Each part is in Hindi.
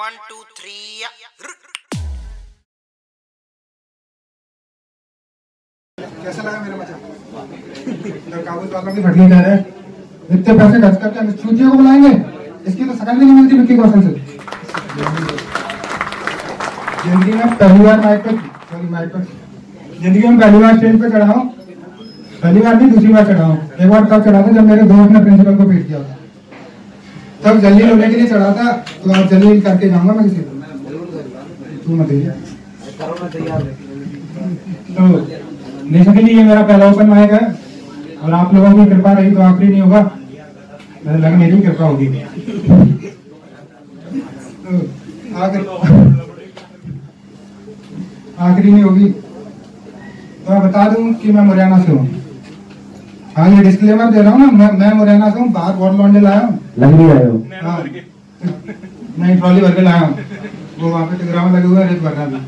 1 2 3 कैसा लगा मेरा मचा? काबुल वालों की फटली कह रहे हैं इतने पैसे खर्च करके हम चूतियों को बुलाएंगे, इसकी तो शकल भी नहीं मिलती विक्की कौशल से। जिंदगी में पहली बार जिंदगी में पहली बार स्टेज पे चढ़ा हूँ, पहली बार नहीं दूसरी बार चढ़ा हूँ। एक बार तब चढ़ा था जब मेरे दोस्त ने प्रिंसिपल को पीट दिया था, तब जलील होने के लिए चढ़ा था। तो आप जलील करके जाऊंगा मैं किसी को, तू मत तो बेसिकली ये मेरा पहला ओपन माइक है और आप लोगों की कृपा रही तो आखिरी नहीं होगा, मुझे लगा मेरी कृपा होगी। तो आखिरी नहीं होगी तो मैं बता दूं कि मैं मुरैना से हूँ। हाँ ये डिस्क्लेमर दे रहा हूँ ना, मैं मुरैना से हूँ। बाहर बहुत लौंडे लाया हूँ, लंबी आए हो। हाँ नहीं ट्रॉली भर के लाया हूँ, वो वहाँ पे टिगरा में लगे हुए रेत भरना भी।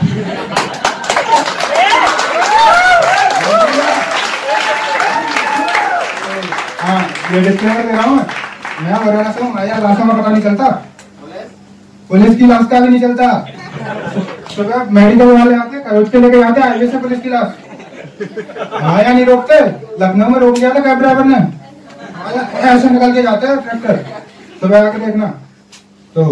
हाँ ये डिस्क्लेमर दे रहा हूँ मैं मुरैना से हूँ। यार लाशों का पता नहीं चलता, पुलिस की लाश का भी नहीं चलता। सुबह मेडिकल वाले आते करोज के लेके आते हाईवे से पुलिस की लाश, आया नहीं रोकते। लखनऊ में रोक दिया था कैब ड्राइवर ने, ऐसे निकल के जाते हैं ट्रैक्टर। सुबह आके देखना तो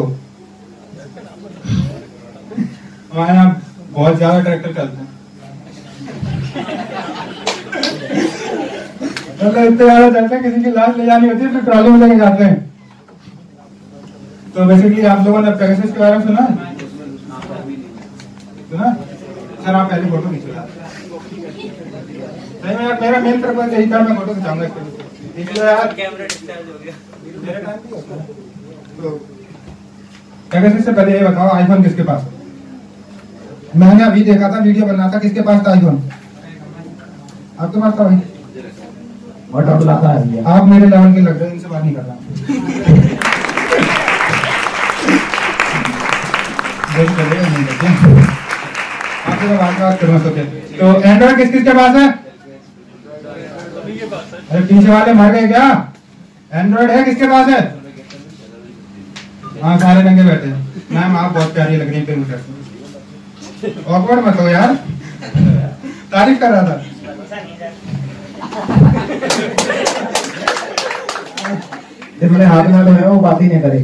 हमारे यहाँ बहुत ज्यादा ट्रैक्टर चलते हैं, मतलब इतने ज्यादा चलते हैं किसी की लाश ले जानी होती है फिर ट्रॉली में लेके जाते हैं। तो बेसिकली आप लोगों ने पेगासस के बारे में सुना सर? आप पहले फोटो खींचो यार, मेरा मेन पर्पज यही था, मैं फोटो खिंचाऊंगा इसलिए यार कैमरा डिस्चार्ज हो गया मेरे टाइम पे होता है। तो पेगासस से पहले ये बताओ आईफोन किसके पास है? मैंने अभी देखा था वीडियो बना था, किसके पास था आईफोन? आपके पास था भाई? आप मेरे लेवल के लग रहे हैं, इनसे बात नहीं कर रहा। आपसे बात करना सोचे तो एंड्रॉइड किसके पास है? अरे पीछे वाले मर गए क्या? एंड्रॉइड है किसके पास है? हाँ सारे रंगे बैठे हैं। मैम आप बहुत प्यारी लग रही है, मुझे ऑकवर्ड मत हो यार, तारीफ कर रहा था। जिसमें हाथ ना लगाए वो बात ही नहीं करे।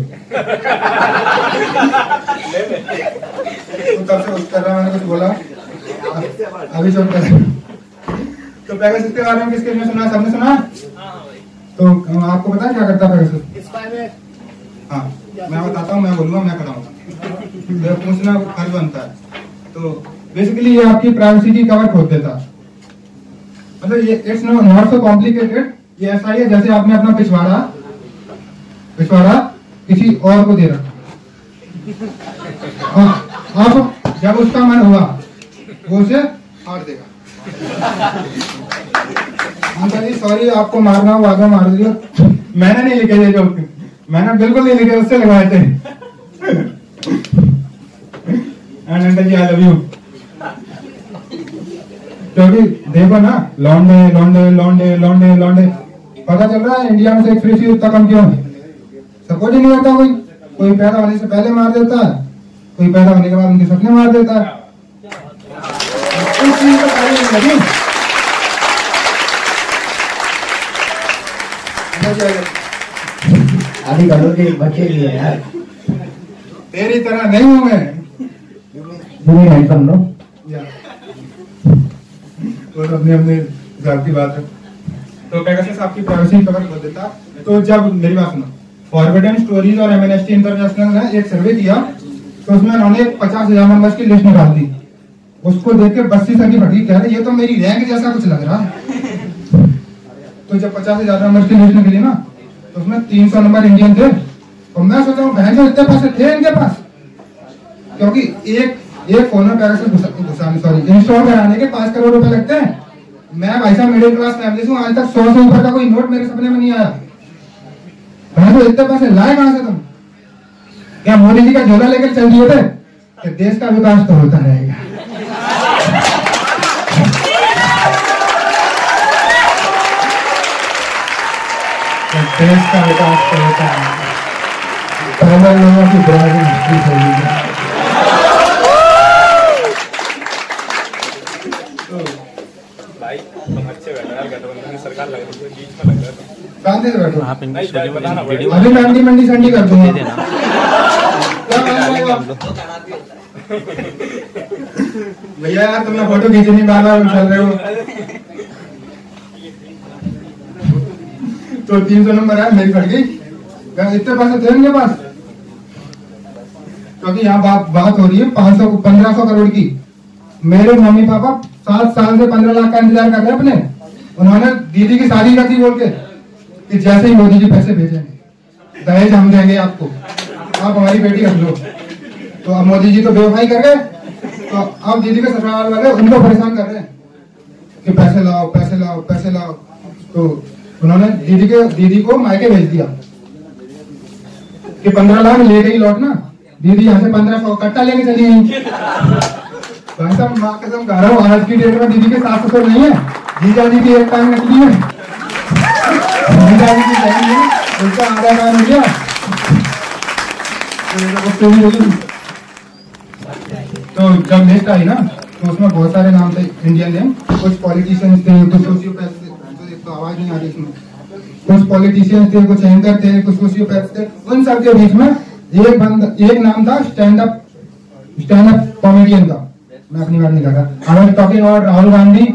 तब से कर रहा, मैंने कुछ बोला अभी चुप कर। तो पेगासस के बारे में किसके ने सुना? सबने सुना? तो आपको पता है क्या करता है पेगासस? हाँ मैं बताता हूँ, मैं बोलूंगा, मैं कराऊंगा, तो पूछना फर्ज बनता है। तो बेसिकली ये आपकी प्राइवेसी की कवर खोल देता, मतलब ये इट्स नॉट सो कॉम्प्लिकेटेड। ये ऐसा ही है जैसे आपने अपना पिछवाड़ा किसी और को दे रखा, अब जब उसका मन हुआ वो उसे फाड़ देगा। सॉरी आपको मारना हो आगे मार दिया, मैंने नहीं लिखे ये जोक, मैंने बिल्कुल नहीं लिखे, उससे लगवाए थे। Uncle ji I love you. क्योंकि देखो ना लौंडे लौंडे लौंडे लौंडे लौंडे, पता चल रहा है इंडिया में से एक्सप्रेसिव उतना कम क्यों है? सपोर्ट ही नहीं होता, कोई पैदा होने से पहले मार देता है, कोई पैदा होने के बाद उनके सपने मार देता है। आदि करो के बच्चे लिए यार, तेरी तरह नहीं हूं मैं। लो और अपने हिसाब की बात है। तो पेगासस आपकी प्राइवेसी कवर कर देता। तो जब मेरी बात सुनो, फॉरवर्डन स्टोरीज और एमनेस्टी इंटरनेशनल ने एक सर्वे किया, तो उसमें उन्होंने 50,000 नंबर्स की लिस्ट निकाल दी। उसको देख के बस्ती सर की फटी, कह रहे ये तो मेरी रैंक जैसा कुछ लग रहा है। तो जब 50,000 नंबर्स की लिस्ट निकली ना, तो उसमें 300 नंबर इंडियन थे। और मैं सोचा हूँ बहन जो इतने पैसे थे इनके पास, क्योंकि एक फोन में पेगासस इंस्टॉल कराने के 5 करोड़ रुपए लगते हैं। मैं भाई साहब मिडिल क्लास फैमिली से हूँ, आज तक 100 से ऊपर का कोई नोट मेरे सपने में नहीं आया। तो इतने पैसे लाए कहां से तुम? क्या मोदी जी का झोला लेकर चल दिए थे कि देश का विकास तो होता रहेगा? देश का विकास तो होता है। पहले लोगों की ब्रांडिंग हिस्ट्री सही है। भाई तुम अच्छे बैठे यार, गठबंधन में सरकार लग रही है, बीच में लग रहा है। शांति से बैठो। आप इनको नहीं, स्टूडियो बताना में पड़ेगा। वीडियो अभी मंडी संडी कर दूंगा। दे देना भैया यार तुमने फोटो खींची नहीं, बार बार उछल रहे हो। तो 300 नंबर है, मेरी फट गई। इतने पैसे थे उनके पास, क्योंकि यहाँ बात हो रही है 1500 करोड़ की। मेरे मम्मी पापा 7 साल से 15 लाख का इंतजार कर रहे हैं अपने। उन्होंने दीदी की शादी रखी बोल के कि जैसे ही मोदी जी पैसे भेजेंगे दहेज हम देंगे आपको, आप हमारी बेटी रख लो। तो अब मोदी जी तो बेवफाई कर गए, तो अब दीदी के ससुराल वाले उनको परेशान कर रहे हैं कि पैसे लाओ पैसे लाओ पैसे लाओ। तो उन्होंने दीदी को मायके भेज दिया कि 15 लाख ले गई लौटना। दीदी यहाँ से 1500 कट्टा लेके चली गई। भाई साहब माँ कसम खा रहा हूँ, आज की डेट में दीदी के सास ससुर नहीं है, जीजा जी की एक टांग निकली है, जीजा जी की नहीं है, उसका आधा टांग हो गया। तो जब लिस्ट आई ना तो उसमें बहुत सारे नाम थे इंडियन नेम। कुछ पॉलिटिशियंस थे, कुछ सोशियोपैथ थे, तो आवाज नहीं आ रही इसमें। कुछ पॉलिटिशियंस थे, कुछ एंकर थे, कुछ सोशियोपैथ थे। उन सब के बीच में एक नाम था स्टैंड अप कॉमेडियन का। मैं अपनी बात नहीं कर रहा, I am talking about Rahul Gandhi.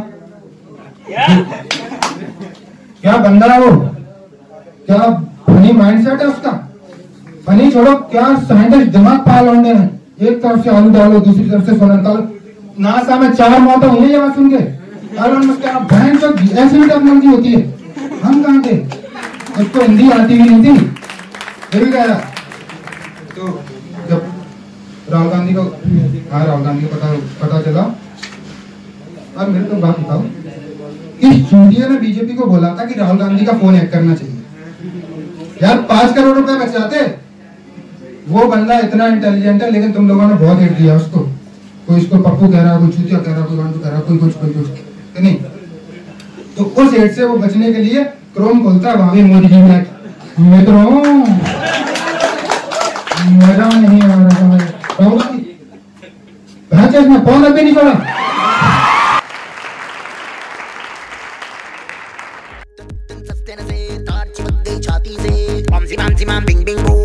क्या बंदा है वो, क्या फनी माइंडसेट है उसका। फनी छोड़ो, क्या साइंटिस्ट दिमाग पाल होंगे। एक तरफ से आलू डालो, दूसरी तरफ से सोलर डालो। नासा में 4 मौतें हुई है ये बात सुन के। बहन तो ऐसी भी टेक्नोलॉजी होती है, हम कहाँ थे। उसको हिंदी आती भी नहीं थी, ये भी कह रहा। तो जब राहुल गांधी को पता चला, अब मेरे को बात बताओ, इस चूतिया ने बीजेपी को बोला था कि राहुल गांधी का फोन हैक करना चाहिए। यार 5 करोड़ रुपए बच जाते। वो बंदा इतना इंटेलिजेंट है, लेकिन तुम लोगों ने बहुत हेट दिया उसको। कोई इसको पप्पू कह रहा, कोई चूतिया कह रहा, कोई वांटू कह रहा, कोई कुछ नहीं। तो उस हेट से वो बचने के लिए क्रोम खोलता है, वहां भी मोदी जी में मित्रों मजा नहीं आ रहा है। इसमें फोन अभी नहीं छोड़ा। छाती से